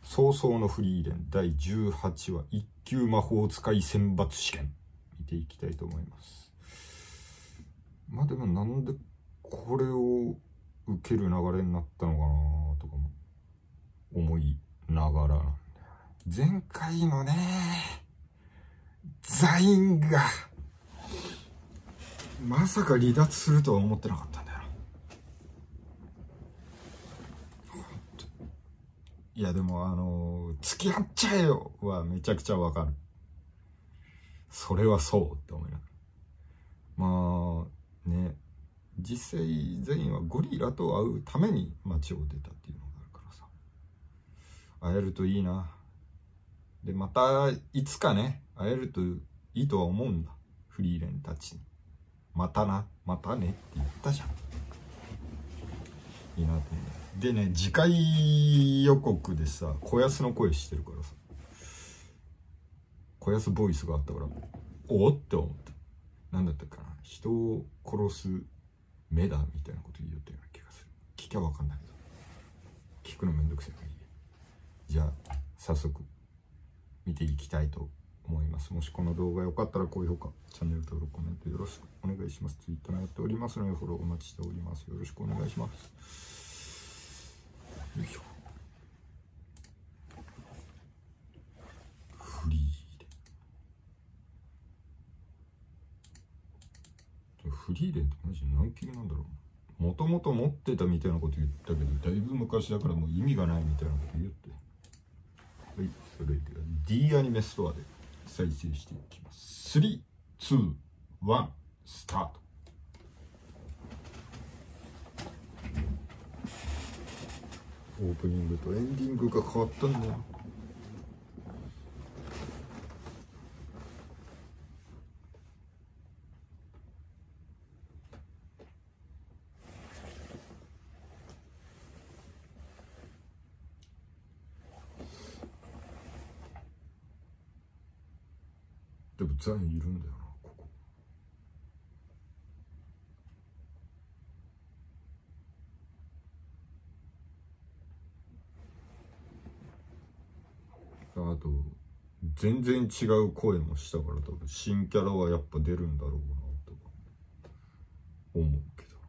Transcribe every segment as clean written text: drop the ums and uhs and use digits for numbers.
早々のフリーレン第18話一級魔法使い選抜試験見ていきたいと思います。まあでもなんでこれを受ける流れになったのかなとかも思いながらなんだよね。前回のねザインがまさか離脱するとは思ってなかったんだよな。いやでも付き合っちゃえよはめちゃくちゃわかる。それはそうって思いながら、まあね、実際全員はゴリラと会うために街を出たっていうのがあるからさ、会えるといいな。でまたいつかね会えるといいとは思うんだ、フリーレンたちに。またな、またねって言ったじゃん。いいなと思う。でね、次回予告でさ小安の声してるからさ、小安ボイスがあったからおおって思った。なんだったかな、人を殺す目だみたいなこと言いよったような気がする。聞きゃ分かんないけど聞くのめんどくせえからいいや。じゃあ早速見ていきたいと思います。もしこの動画良かったら高評価、チャンネル登録、コメントよろしくお願いします。Twitter もやっておりますのでフォローお待ちしております。よろしくお願いします。よいしょ。フリーレン。フリーレンってマジ何級なんだろう。もともと持ってたみたいなこと言ったけど、だいぶ昔だからもう意味がないみたいなこと言って。はい、それでは D アニメストアで再生していきます。3、2、1、スタート。オープニングとエンディングが変わったんだよ。でもザインいるんだよな、ここ。あと全然違う声もしたから多分新キャラはやっぱ出るんだろうなとか思うけど。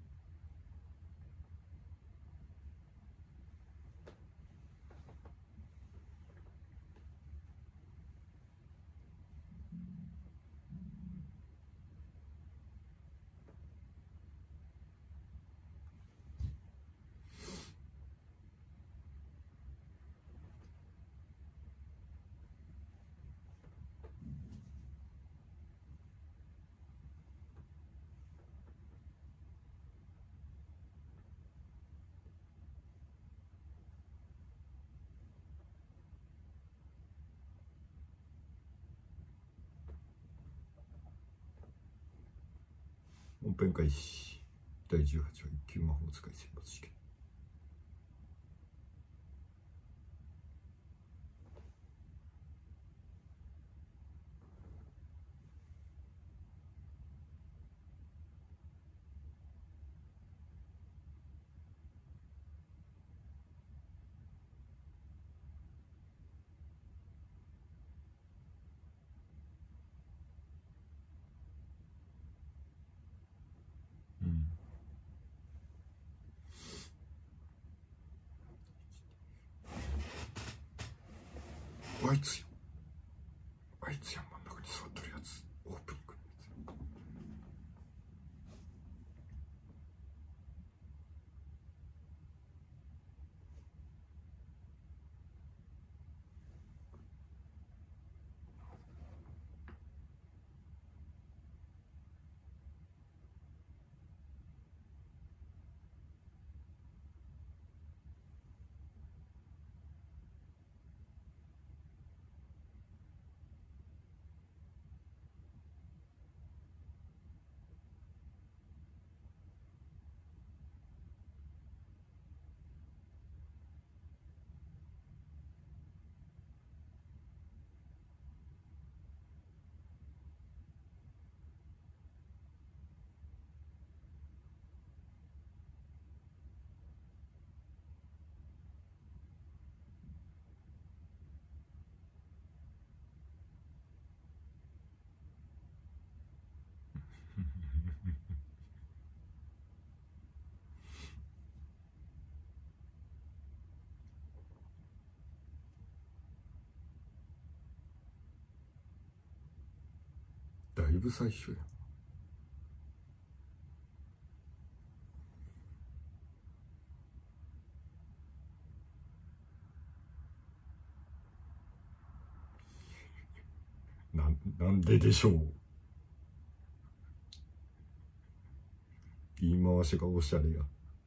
本編開始。第18話一級魔法使い選抜試験。あいつよ、あいつやん、真ん中に座ってるやつ。オープニングのやつ。 だいぶ最初や。なんででしょう。言い回しがおしゃれや。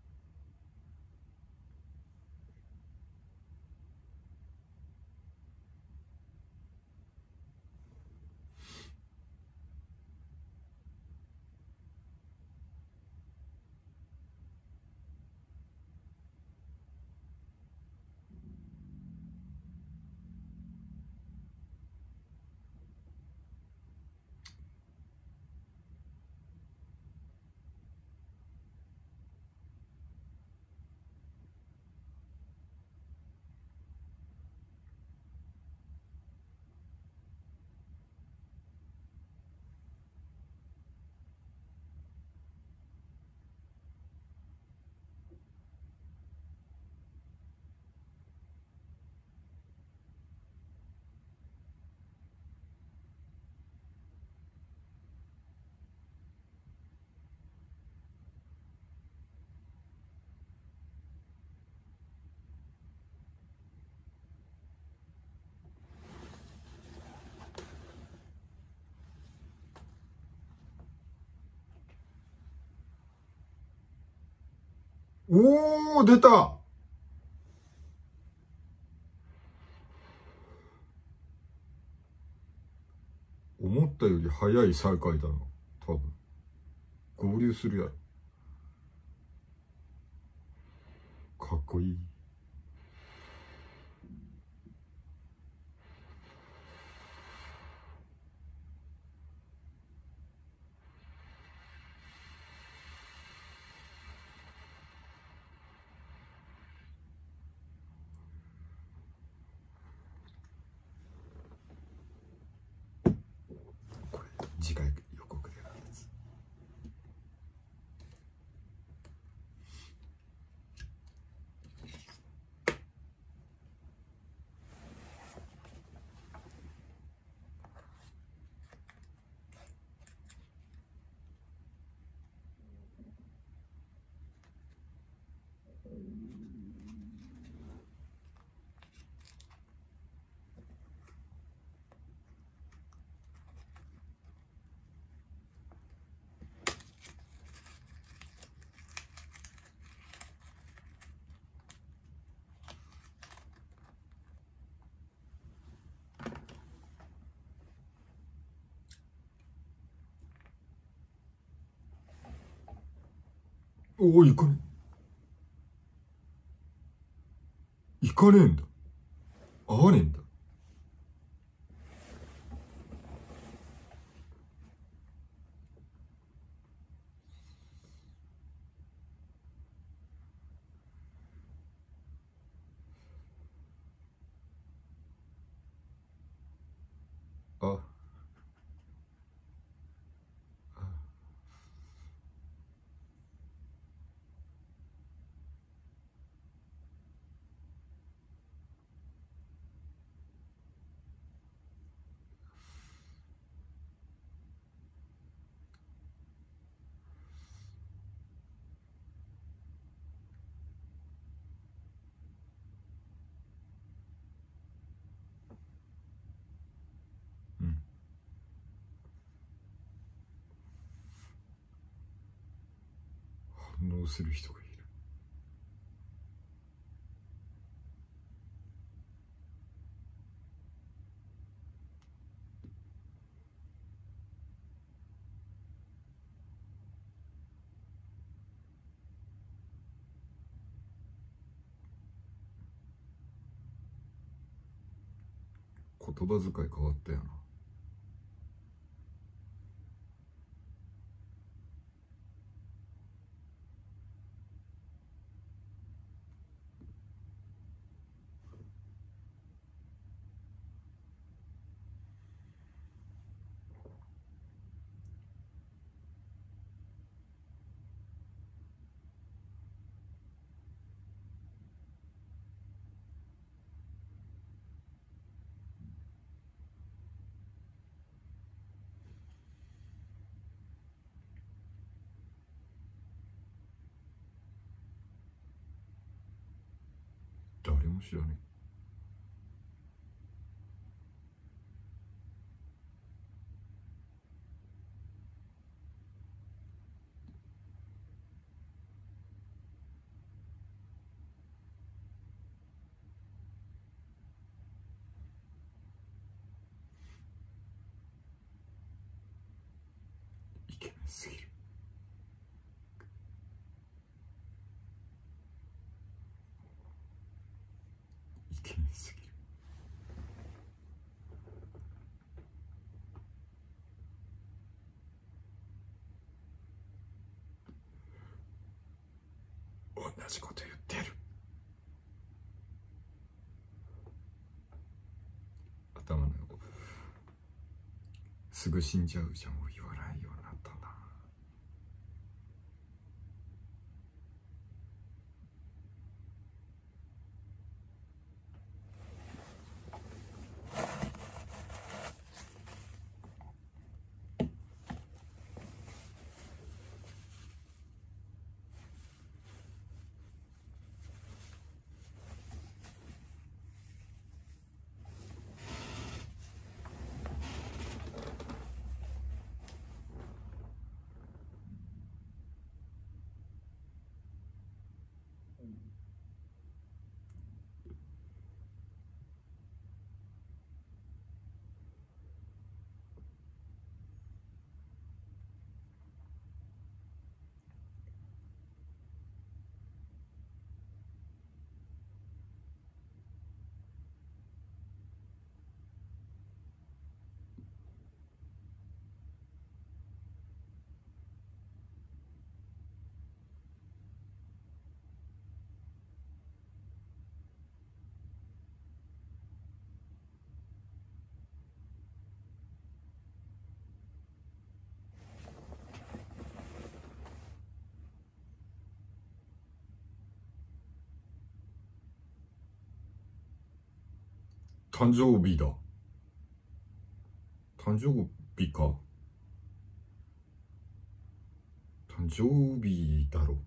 おー、出た。思ったより早い再会だな。多分合流するやろ。かっこいい。これ次回予告であるやつ。おお、行かねえ。行かねえんだ。会わねえんだ。あ、うん。反応する人がいる。言葉遣い変わったよな。 も知らねえ。イケメンすぎる。イケメンすぎる。同じこと言ってる。頭の横すぐ死んじゃうじゃんを言わないようになったんだな。誕生日だ。誕生日か。誕生日だろ。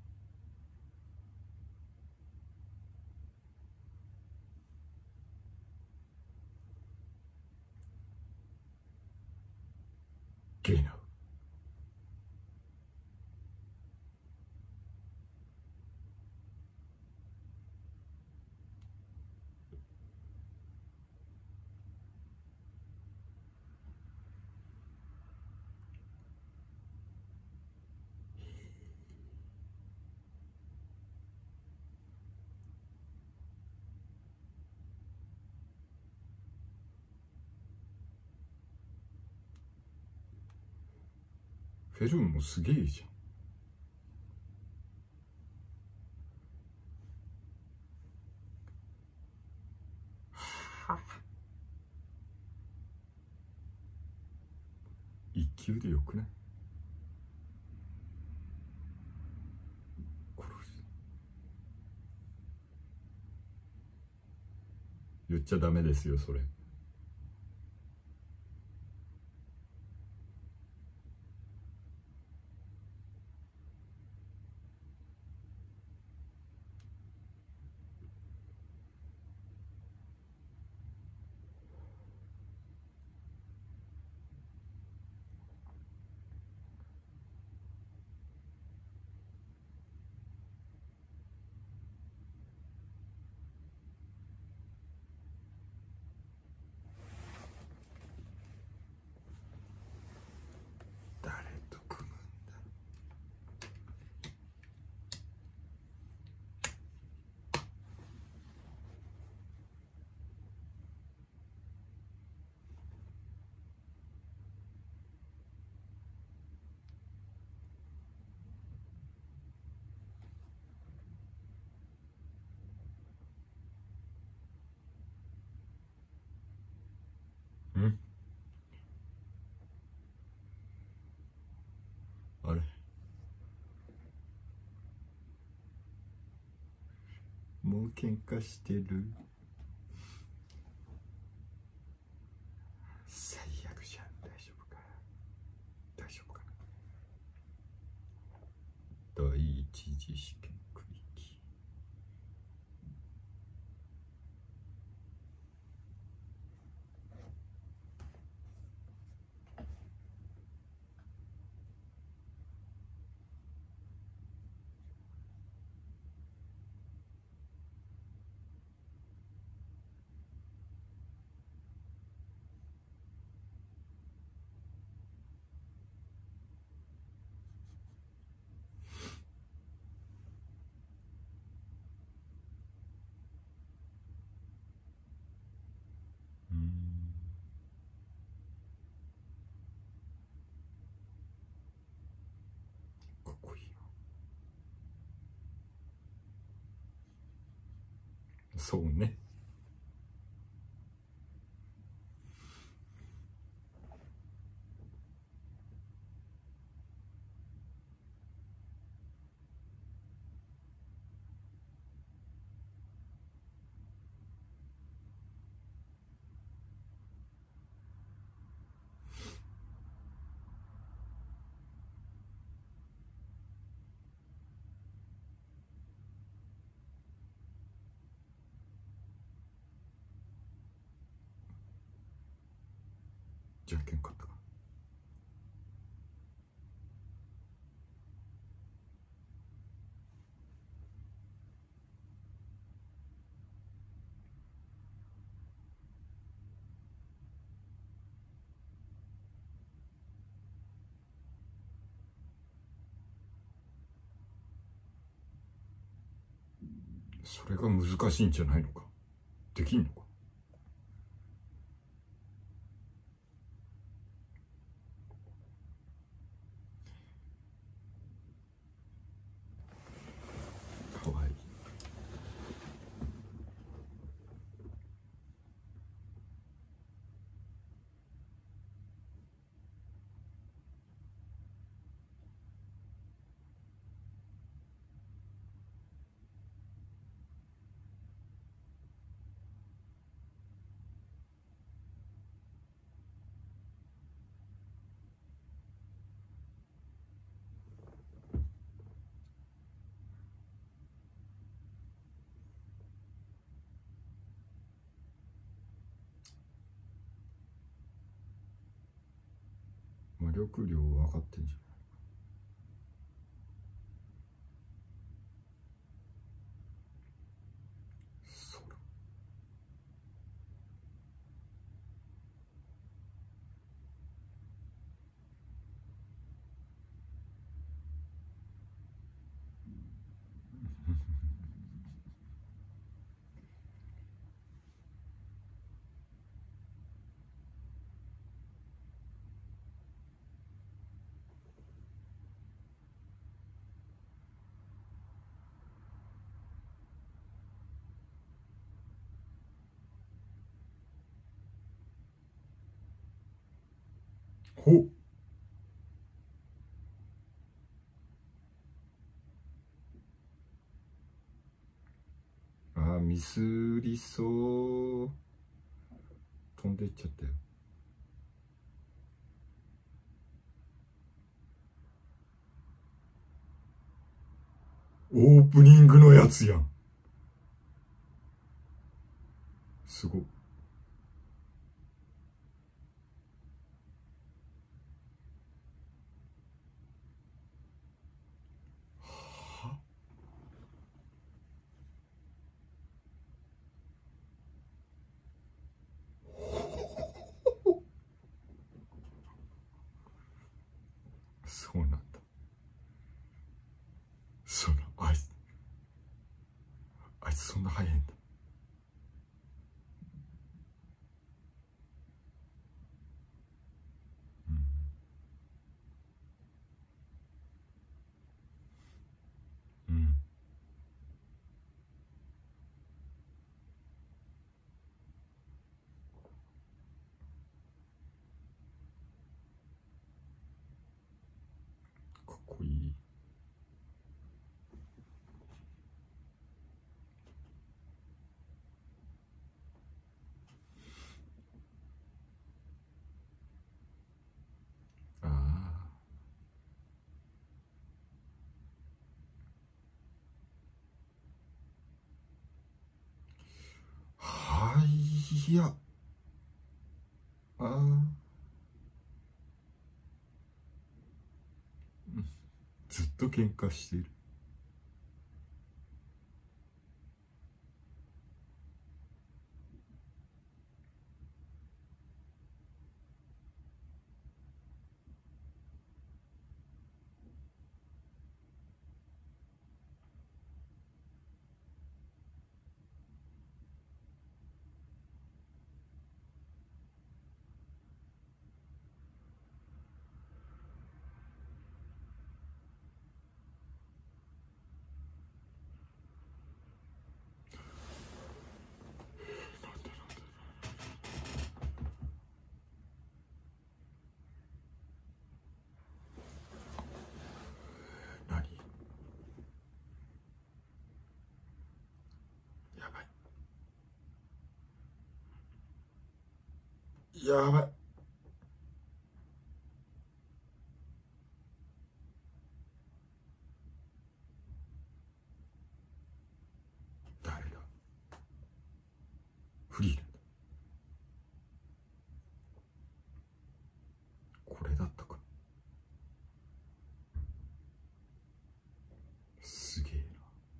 ゲイな。フェルンもすげえじゃん。はあ、一級でよくない？殺す。言っちゃダメですよそれ。誰と組むんだ。ん？あれ？もう喧嘩してる？最悪じゃん。大丈夫か？大丈夫かな？第一次試験区域。 そうね。じゃんけん勝ったか。それが難しいんじゃないのか。できんのか。かわいい。魔力量分かってんじゃん。そら。ほ。ああ、ミスりそう。飛んでいっちゃったよ。オープニングのやつやん。すごっ。は。そうなんだ。あいつそんな速いんだ。うん。うん。かっこいい。ああ。はい、いや。ああ。ずっと喧嘩している。 やばい。誰だ。フリーレンだ。これだったか。すげえな。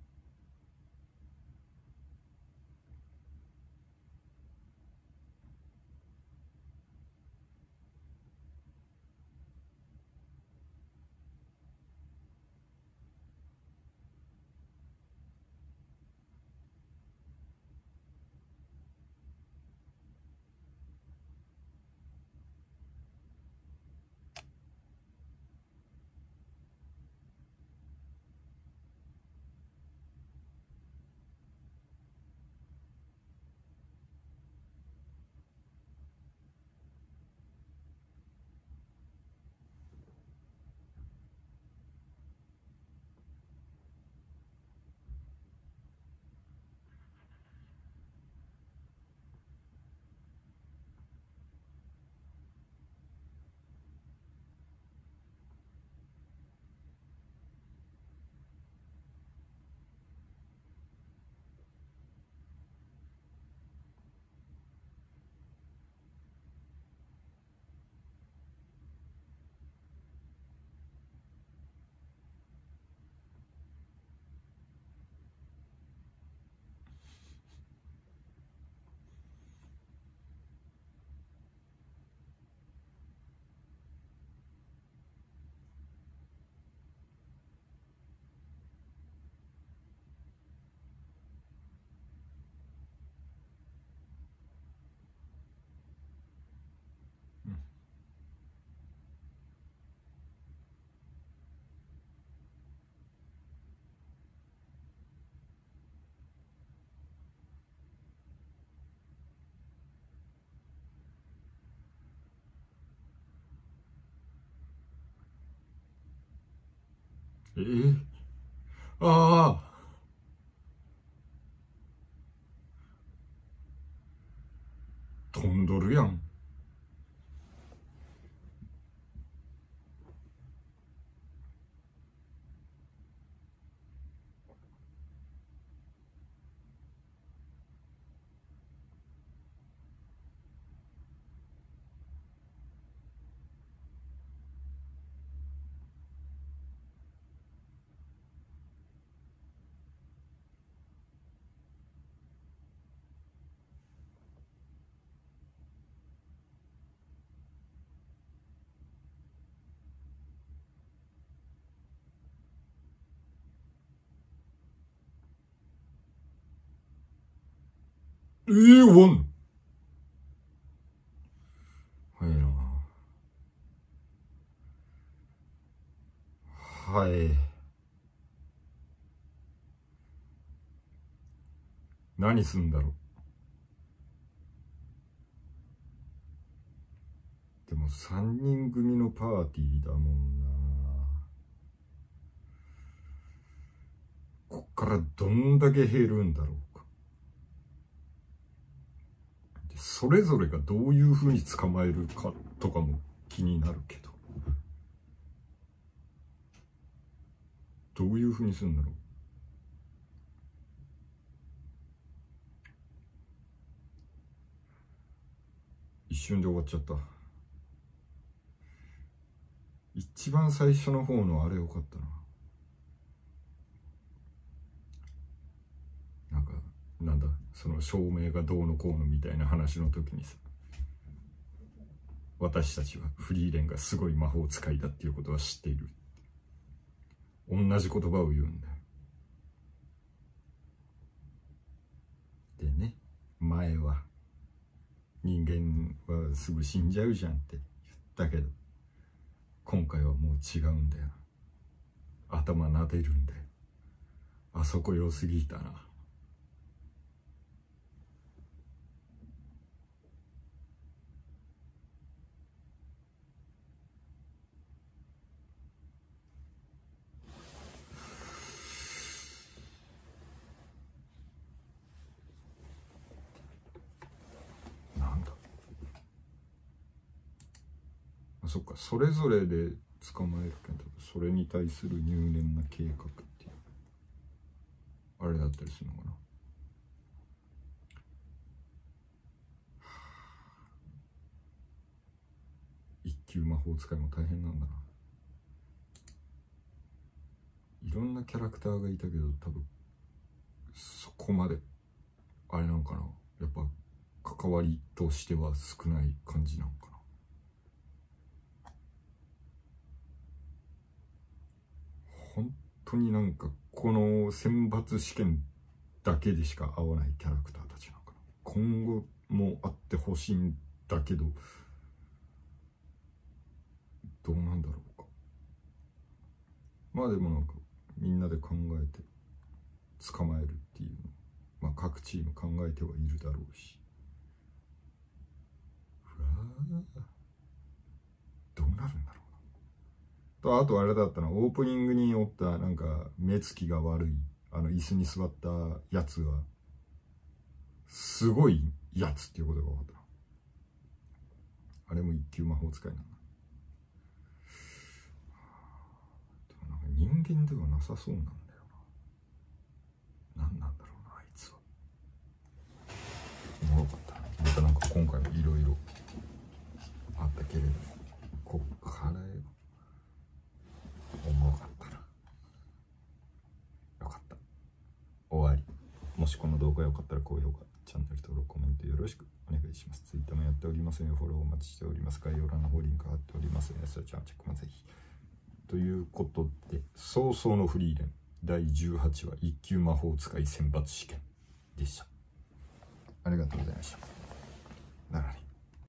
ああ。飛んどるやん。ワン。はいな。はい。何すんだろう。でも3人組のパーティーだもんな。こっからどんだけ減るんだろうか。でそれぞれがどういうふうに捕まえるかとかも気になるけど、どういうふうにするんだろう。一瞬で終わっちゃった。一番最初の方のあれよかったな。なんだその照明がどうのこうのみたいな話の時にさ、私たちはフリーレンがすごい魔法使いだっていうことは知っている。同じ言葉を言うんだよ。でね、前は人間はすぐ死んじゃうじゃんって言ったけど、今回はもう違うんだよ。頭撫でるんだよ。あそこ良すぎたな。なんだあ、そっか、それぞれで捕まえるけど、それに対する入念な計画っていうあれだったりするのかな。一級魔法使いも大変なんだな。いろんなキャラクターがいたけど、多分そこまであれなのかな、やっぱ関わりとしては少ない感じなのかな。本当になんかこの選抜試験だけでしか会わないキャラクターたちなのかな。今後も会ってほしいんだけど、どうなんだろうか。まあでもなんかみんなで考えて捕まえるっていうの、まあ各チーム考えてはいるだろうし、うわー、どうなるんだろうな。とあとあれだったな、オープニングにおったなんか目つきが悪い椅子に座ったやつはすごいやつっていうことが分かったな。あれも一級魔法使いなんだ。なんか人間ではなさそうなんだよな。何なんだろうな、あいつは。おもろかったな。またなんか今回もいろいろあったけれども、こっからおもろかったな。よかった。終わり。もしこの動画が良かったら高評価、チャンネル登録、コメントよろしくお願いします。Twitter もやっておりますのでフォローお待ちしております。概要欄の方リンク貼っておりますので、そちらのチェックもぜひ。ということで、早々のフリーレン第18話一級魔法使い選抜試験でした。ありがとうございました。ならに。